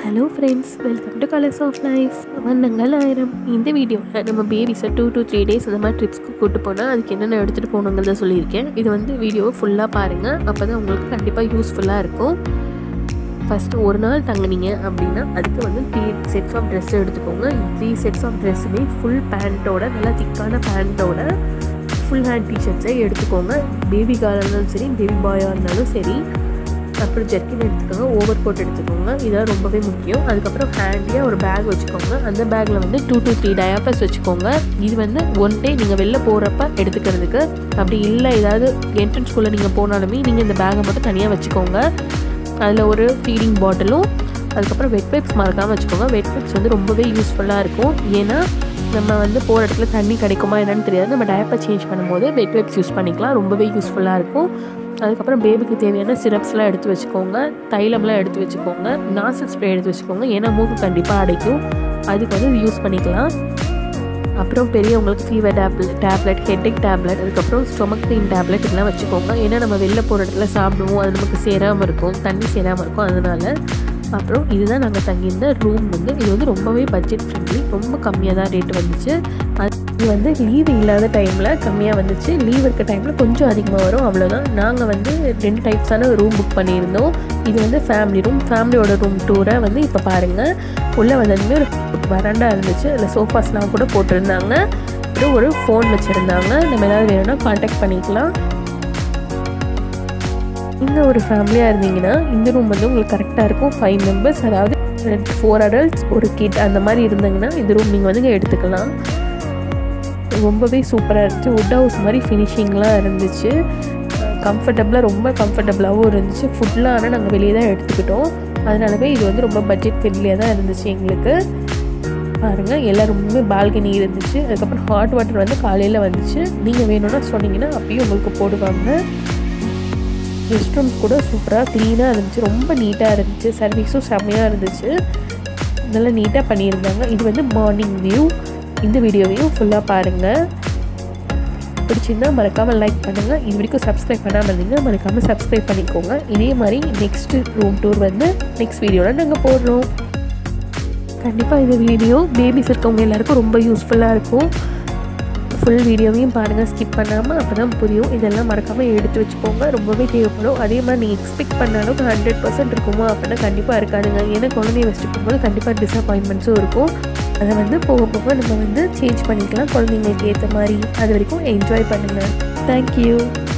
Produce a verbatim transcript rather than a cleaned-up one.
Hello friends, welcome to Colors of Life. வண்ணங்கள் ஆயிரம். இந்த வீடியோவில் நம்ம பேபிஸை டூ டு த்ரீ டேஸ் இந்த மாதிரி ட்ரிப்ஸ்க்கு கூப்பிட்டு போனால் அதுக்கு என்னென்ன எடுத்துகிட்டு போகணுங்கிறத சொல்லியிருக்கேன். இது வந்து வீடியோவை ஃபுல்லாக பாருங்கள், அப்போ தான் உங்களுக்கு கண்டிப்பாக யூஸ்ஃபுல்லாக இருக்கும். ஃபஸ்ட்டு ஒரு நாள் தங்குனீங்க அப்படின்னா அதுக்கு வந்து த்ரீ செட்ஸ் ஆஃப் ட்ரெஸ் எடுத்துக்கோங்க. த்ரீ செட்ஸ் ஆஃப் ட்ரெஸ்ஸுமே ஃபுல் பேண்ட்டோட, நல்லா திக்கான பேண்ட்டோட ஃபுல் ஹேண்ட் டிஷர்ட்ஸை எடுத்துக்கோங்க. பேபி கேர்ளாக இருந்தாலும் சரி, பேபி பாயாக இருந்தாலும் சரி. அப்புறம் ஜெர்க்கின் எடுத்துக்கோங்க, ஓவர் கோட் எடுத்துக்கோங்க, இதெல்லாம் ரொம்பவே முக்கியம். அதுக்கப்புறம் ஹேண்டியாக ஒரு பேக் வச்சுக்கோங்க. அந்த பேக்கில் வந்து டூ டு த்ரீ டயாப்பர்ஸ் வச்சுக்கோங்க. இது வந்து ஒன் டே நீங்கள் வெளில போகிறப்ப எடுத்துக்கிறதுக்கு. அப்படி இல்லை ஏதாவது என்ட்ரன்ஸ் ஸ்கூலில் நீங்கள் போனாலுமே நீங்கள் இந்த பேக்கை மட்டும் தனியாக வச்சுக்கோங்க. அதில் ஒரு ஃபீடிங் பாட்டிலும், அதுக்கப்புறம் வெட் வைப்ஸ் மறக்காமல் வச்சுக்கோங்க. வெட் வைப்ஸ் வந்து ரொம்பவே யூஸ்ஃபுல்லாக இருக்கும். ஏன்னா நம்ம வந்து போகிற இடத்துல தண்ணி கிடைக்குமா என்னன்னு தெரியாது. நம்ம டயப்பர் சேஞ்ச் பண்ணும்போது வெட் வைப்ஸ் யூஸ் பண்ணிக்கலாம், ரொம்பவே யூஸ்ஃபுல்லாக இருக்கும். அதுக்கப்புறம் பேபிக்கு தேவையான சிரப்ஸ்லாம் எடுத்து வச்சுக்கோங்க, தைலம்லாம் எடுத்து வச்சுக்கோங்க, நாசல் ஸ்ப்ரே எடுத்து வச்சுக்கோங்க. ஏன்னா மூக்கு கண்டிப்பாக அடைக்கும், அதுக்கு வந்து யூஸ் பண்ணிக்கலாம். அப்புறம் பெரியவங்களுக்கு fever tablet tablet headache tablet, அதுக்கப்புறம் ஸ்டொமக் பெயின் டேப்லெட் இதெல்லாம் வச்சுக்கோங்க. ஏன்னா நம்ம வெளில போகிற இடத்துல சாப்பிடுவோம், அது நமக்கு சேராமல் இருக்கும், தண்ணி சேராமல் இருக்கும், அதனால். அப்புறம் இதுதான் நாங்கள் தங்கியிருந்த ரூம் வந்து இது வந்து ரொம்பவே பட்ஜெட் ஃப்ரெண்ட்லி, ரொம்ப கம்மியாக தான் ரேட்டு வந்துச்சு. அது வந்து லீவு இல்லாத டைமில் கம்மியாக வந்துச்சு, லீவ் இருக்க டைமில் கொஞ்சம் அதிகமாக வரும், அவ்வளோதான். நாங்கள் வந்து ரெண்டு டைப்ஸான ரூம் புக் பண்ணியிருந்தோம். இது வந்து ஃபேமிலி ரூம், ஃபேமிலியோட ரூம் டூரை வந்து இப்போ பாருங்கள். உள்ளே வந்ததுமே ஒரு வராண்டா இருந்துச்சு, அதில் சோஃபாஸ்லாம் கூட போட்டிருந்தாங்க. அப்புறம் ஒரு ஃபோன் வச்சுருந்தாங்க, நம்ம ஏதாவது வேணும்னா கான்டாக்ட் பண்ணிக்கலாம். இந்த ஒரு ஃபேமிலியாக இருந்தீங்கன்னா இந்த ரூம் வந்து உங்களுக்கு கரெக்டாக இருக்கும். ஃபைவ் மெம்பர்ஸ், அதாவது ஃபோர் அடல்ட்ஸ் ஒரு கிட் அந்த மாதிரி இருந்தாங்கன்னா இந்த ரூம் நீங்கள் வந்து எடுத்துக்கலாம். ரொம்பவே சூப்பராக இருந்துச்சு, வுட் ஹவுஸ் மாதிரி ஃபினிஷிங்லாம் இருந்துச்சு, கம்ஃபர்டபுளாக ரொம்ப கம்ஃபர்டபுளாகவும் இருந்துச்சு. ஃபுட்லாம் ஆனால் நாங்கள் வெளியே தான் எடுத்துக்கிட்டோம், அதனாலவே இது வந்து ரொம்ப பட்ஜெட் ஃப்ரெண்ட்லியாக தான் இருந்துச்சு எங்களுக்கு. பாருங்கள், எல்லா ரூமுமே பால்கனி இருந்துச்சு. அதுக்கப்புறம் ஹாட் வாட்டர் வந்து காலையில் வந்துச்சு, நீங்கள் வேணும்னா சொன்னீங்கன்னா அப்பயும் உங்களுக்கு போடுவாங்க. ரெஸ்ட் ரூம்ஸ் கூட சூப்பராக க்ளீனாக இருந்துச்சு, ரொம்ப நீட்டாக இருந்துச்சு. சர்வீஸும் செம்மையாக இருந்துச்சு, நல்லா நீட்டாக பண்ணியிருந்தாங்க. இது வந்து மார்னிங் வியூ. இந்த வீடியோவையும் ஃபுல்லாக பாருங்கள். பிடிச்சிருந்தா மறக்காமல் லைக் பண்ணுங்கள். இது வரைக்கும் சப்ஸ்கிரைப் பண்ணாமல் இருந்தீங்கன்னா மறக்காமல் சப்ஸ்கிரைப் பண்ணிக்கோங்க. இதே மாதிரி நெக்ஸ்ட்டு ரூம் டூர் வந்து நெக்ஸ்ட் வீடியோவில் நாங்கள் போடுறோம். கண்டிப்பாக இந்த வீடியோ பேபிஸ் இருக்கவங்க எல்லாேருக்கும் ரொம்ப யூஸ்ஃபுல்லாக இருக்கும். ஃபுல் வீடியோவையும் பாருங்கள், ஸ்கிப் பண்ணாமல், அப்போ தான் புரியும். இதெல்லாம் மறக்காமல் எடுத்து வச்சுக்கோங்க, ரொம்பவே தேவைப்படும். அதே மாதிரி நீங்கள் எக்ஸ்பெக்ட் பண்ணாலும் ஹண்ட்ரட் பர்சன்ட் இருக்குமா அப்படின்னா கண்டிப்பாக இருக்காதுங்க. ஏன்னா குழந்தைய வச்சுட்டு போகும்போது கண்டிப்பாக டிசப்பாயின்மெண்ட்ஸும் இருக்கும். அதை வந்து போக போக நம்ம வந்து சேஞ்ச் பண்ணிக்கலாம் குழந்தைங்களுக்கு ஏற்ற மாதிரி. அது வரைக்கும் என்ஜாய் பண்ணுங்கள். தேங்க்யூ.